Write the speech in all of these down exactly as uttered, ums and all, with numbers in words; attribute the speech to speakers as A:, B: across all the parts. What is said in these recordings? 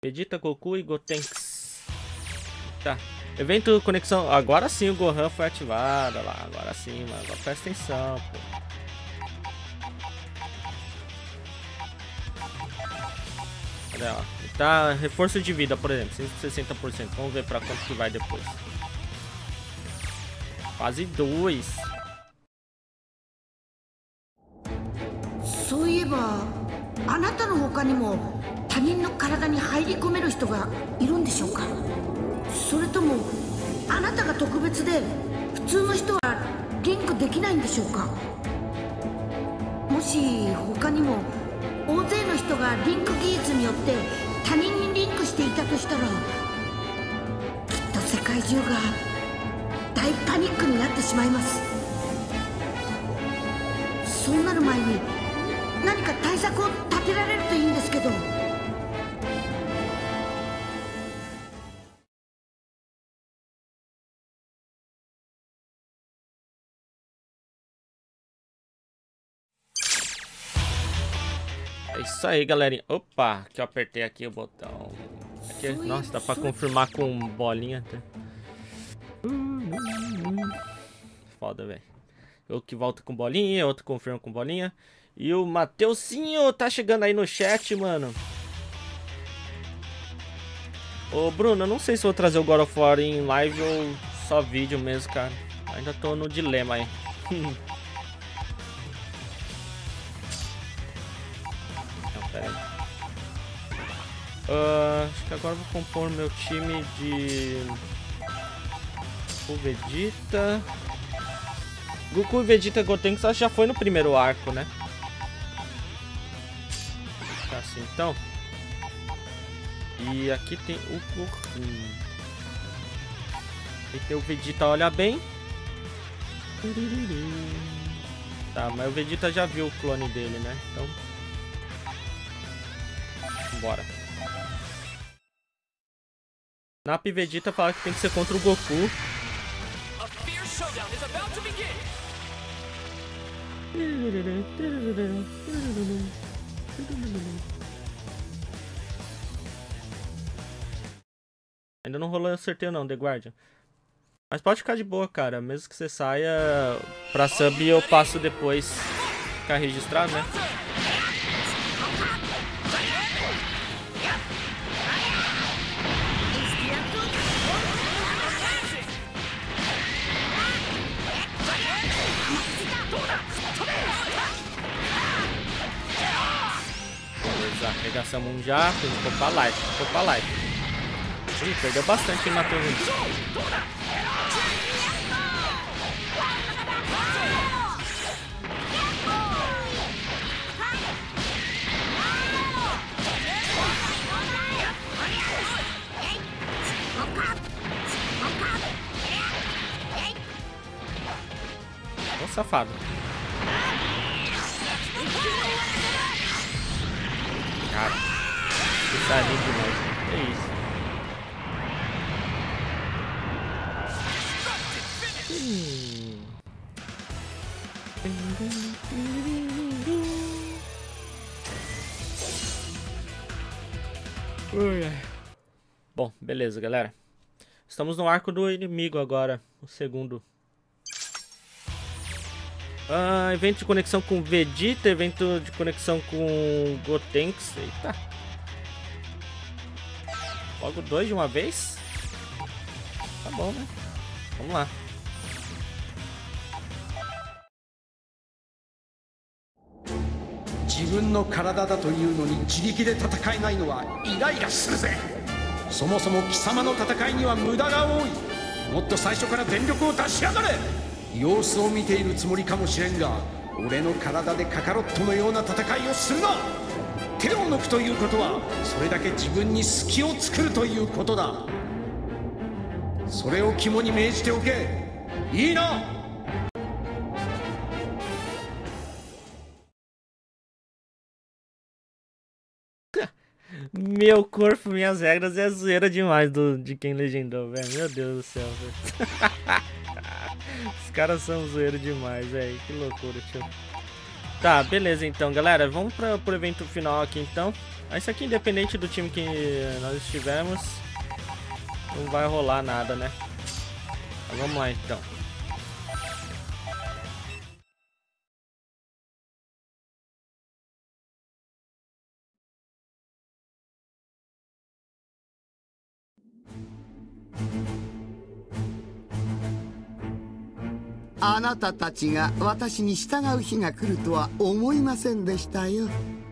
A: Vegeta, Goku e Gotenks. Tá. Evento conexão. Agora sim o Gohan foi ativado. Lá, agora sim, mano. Agora presta atenção, pô. Olha lá. Tá. Reforço de vida, por exemplo. cento e sessenta por cento. Vamos ver pra quanto que vai depois. Quase dois.
B: そういえばあなたの他にも他人の体に入り込める人がいるんでしょうか。それともあなたが特別で普通の人はリンクできないんでしょうか。もし他にも大勢の人がリンク技術によって他人にリンクしていたとしたら、きっと世界中が大パニックになってしまいます。そうなる前に何か対策を立てられるといいんですけど。
A: É isso aí, galerinha. Opa, que eu apertei aqui o botão. Aqui, nossa, dá pra confirmar com bolinha até. Foda, velho. Eu que volto com bolinha, outro confirma com bolinha. E o Mateuzinho tá chegando aí no chat, mano. Ô, Bruno, eu não sei se vou trazer o God of War em live ou só vídeo mesmo, cara. Ainda tô no dilema aí. Não, pera aí. Uh, acho que agora eu vou compor meu time de... O Vegeta... Goku e Vegeta Gotenks acho que já foi no primeiro arco, né? Tá assim, então. E aqui tem o Goku. E tem o Vegeta, olha bem. Tá, mas o Vegeta já viu o clone dele, né? Então... Bora. Nap e Vegeta falaram que tem que ser contra o Goku. Ainda não rolou o sorteio não, The Guardian. Mas pode ficar de boa, cara. Mesmo que você saia pra sub, eu passo depois. Ficar registrado, né? Arregaçamos um já, ficou pra live, ficou pra live. Ih, perdeu bastante, hein, Matheus? Ô, safado. Cara, isso é lindo demais. É isso. Hum. Bom, beleza, galera. Estamos no arco do inimigo agora, o segundo. Ah, evento de conexão com Vegeta, evento de conexão com Gotenks. Eita. Logo dois de uma vez? Tá bom, né? Vamos lá.
C: 様子を見ているつもりかもしれんが、俺の体でカカロットのような戦いをするな。手を抜くということはそれだけ自分に隙を作るということだ。それを肝に銘じておけ。いいな。
A: Meu corpo, minhas regras é zoeira demais do, de quem legendou, velho. Meu Deus do céu, velho. Os caras são zoeiro demais, velho. Que loucura, tio. Tá, beleza então, galera. Vamos para o evento final aqui, então. Mas isso aqui, independente do time que nós estivermos, não vai rolar nada, né? Mas vamos lá então.
D: A なたたちが私に従う日が来るとは思いませんでしたよ。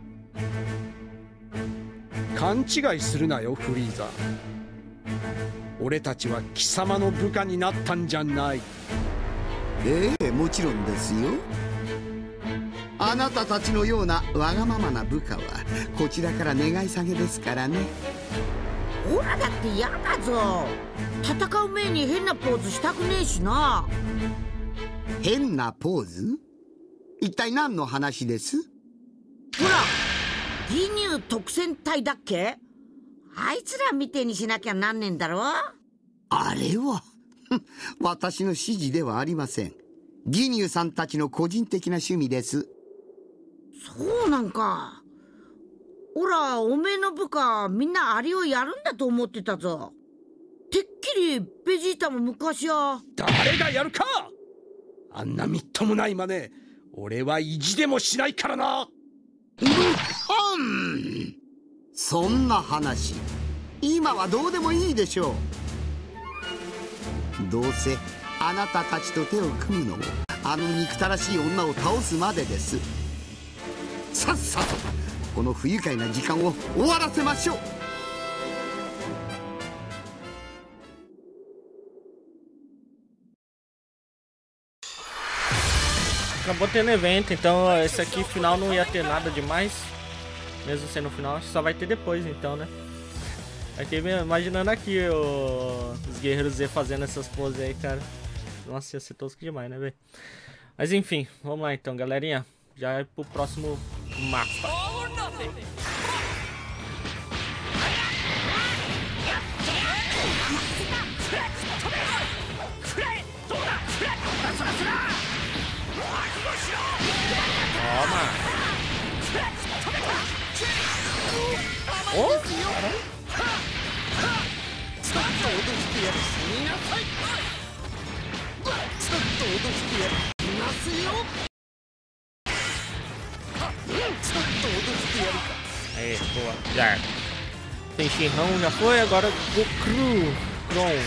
C: 勘違いするなよフリーザ。俺たちは貴様の部下になったんじゃない。
D: ええ、もちろんですよ。あなたたちのようなわがままな部下はこちらから願い下げですからね。
B: オラだって嫌だぞ。戦う前に変なポーズしたくねえしな。
D: 変なポーズ？一体何の話です？
B: ほら、義乳特戦隊だっけ？あいつらみてえにしなきゃなんねんだろ。
D: あれは私の指示ではありません。義乳さんたちの個人的な趣味です。
B: そうなんか。ほら、おめえの部下みんなあれをやるんだと思ってたぞ。てっきりベジータも昔は。
C: 誰がやるか。あんなみっともない真似俺は意地でもしないからな。
D: うん、そんな話今はどうでもいいでしょう。どうせあなたたちと手を組むのもあの憎たらしい女を倒すまでです。さっさとこの不愉快な時間を終わらせましょう。
A: Acabou tendo evento, então esse aqui final não ia ter nada demais. Mesmo sendo final, só vai ter depois então, né? Aqui imaginando aqui o... os guerreiros Z fazendo essas poses aí, cara. Nossa, ia ser tosco demais, né, velho? Mas enfim, vamos lá então, galerinha. Já é pro próximo mapa. Toma! Oh! Caramba! Aí, boa, já. Tem Shinran, já foi, agora Goku Kron.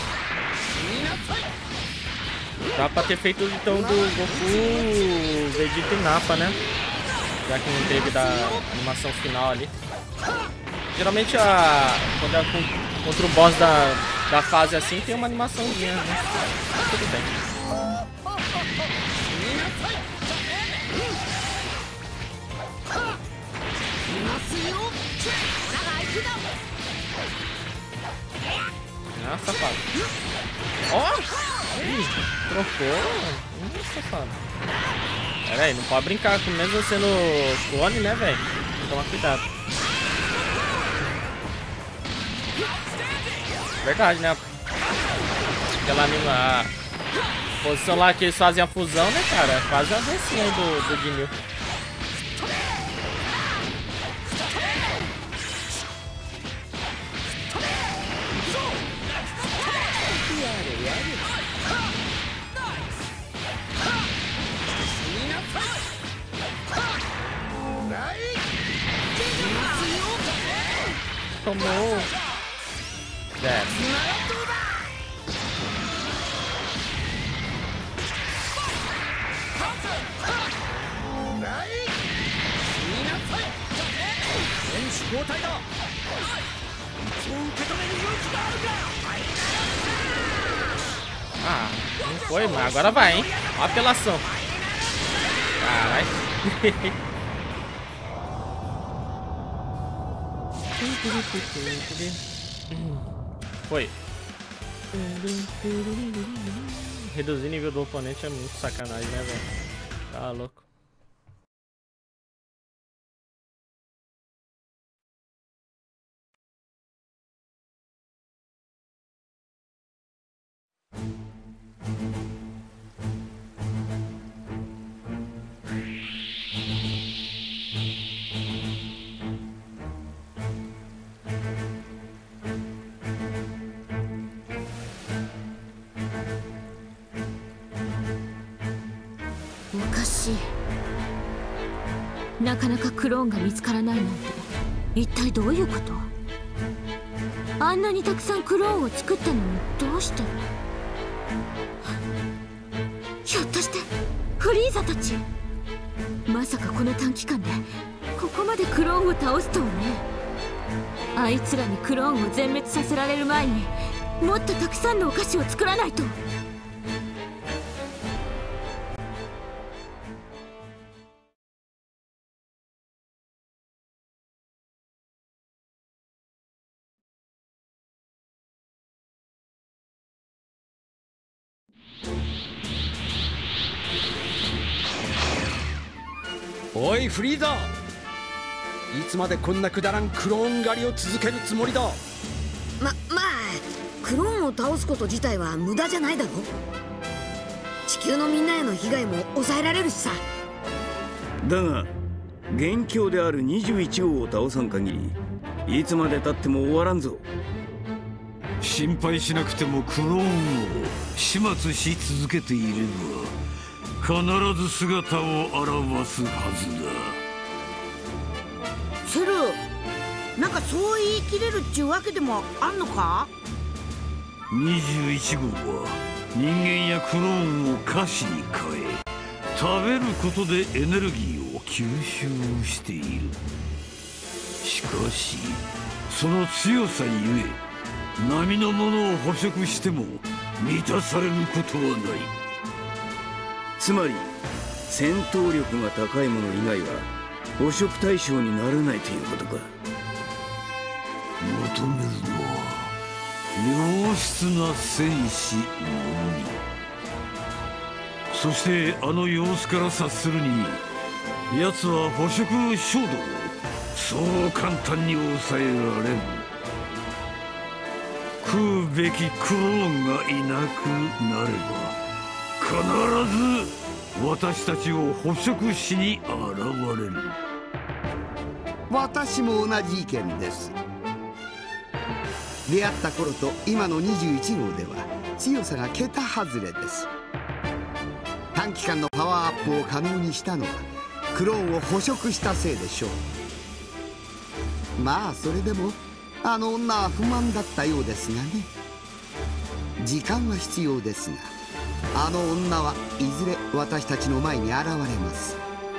A: Dá pra ter feito então do Goku, Vegeta e Nappa, né? Já que não teve da animação final ali. Geralmente a, quando é contra o boss da, da fase assim tem uma animaçãozinha, né? Tudo bem. Ah, safado. Ó! Oh! Ih, trocou. Hum, safado. Pera aí, não pode brincar com mesmo sendo clone, né, velho? Toma cuidado. Verdade, né? Aquela anima... a posição lá que eles fazem a fusão, né, cara? Quase a versão do, do Ginyu. Tomou. É. Ah, não foi, mas agora vai, hein? Ó a apelação. Caralho. Foi. Reduzir o nível do oponente é muito sacanagem, né, velho? Tá louco.
E: しい。なかなかクローンが見つからないなんて一体どういうこと？あんなにたくさんクローンを作ったのにどうして？ひょっとしてフリーザたち？まさかこの短期間でここまでクローンを倒すとはね。あいつらにクローンを全滅させられる前にもっとたくさんのお菓子を作らないと。
C: おいフリーザ、いつまでこんなくだらんクローン狩りを続けるつもりだ。
B: ままあクローンを倒すこと自体は無駄じゃないだろ。地球のみんなへの被害も抑えられるしさ。
F: だが元凶であるにじゅういち号を倒さん限りいつまでたっても終わらんぞ。
G: 心配しなくてもクローンを始末し続けていれば必ず姿を現すはずだ。
B: セル、なんかそう言い切れるっちゅうわけでもあんのか？
G: にじゅういち号は人間やクローンを菓子に変え食べることでエネルギーを吸収している。しかしその強さゆえ並のものを捕食しても満たされることはない。
F: つまり戦闘力が高いもの以外は捕食対象にならないということか。
G: 求めるのは良質な戦士のみ。そしてあの様子から察するに奴は捕食衝動をそう簡単に抑えられん。食うべきクローンがいなくなれば必ず私たちを捕食しに現れる。
D: 私も同じ意見です。出会った頃と今のにじゅういち号では強さが桁外れです。短期間のパワーアップを可能にしたのはクローンを捕食したせいでしょう。まあそれでもあの女は不満だったようですがね。時間は必要ですがあの女はいずれ私たちの前に現れます。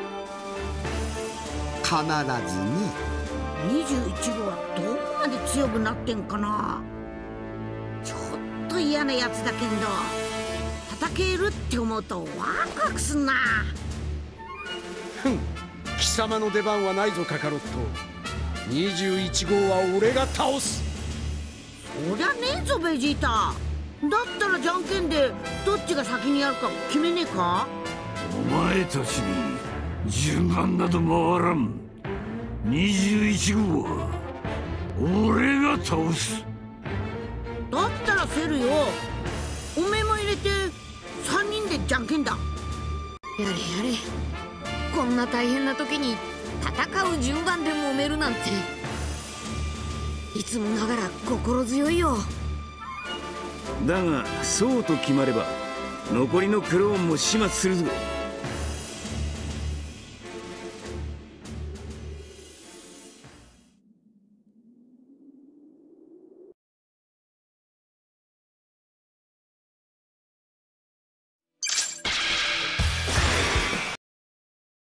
D: 必ずね。
B: にじゅういち号はどこまで強くなってんかな。ちょっと嫌なやつだけど叩けるって思うとワクワクすんな。
C: ふん、貴様の出番はないぞカカロット。にじゅういち号は俺が倒す。
B: そりゃねえぞベジータ。だったらじゃんけんでどっちが先にやるか決めねえか？
G: お前たちに順番など回らん。にじゅういち号は俺が倒す。
B: だったらセルよ、おめえも入れてさんにんでじゃんけんだ。やれやれ、こんな大変な時に戦う順番で揉めるなんていつもながら心強いよ。
F: だがそうと決まれば残りのクローンも始末するぞ。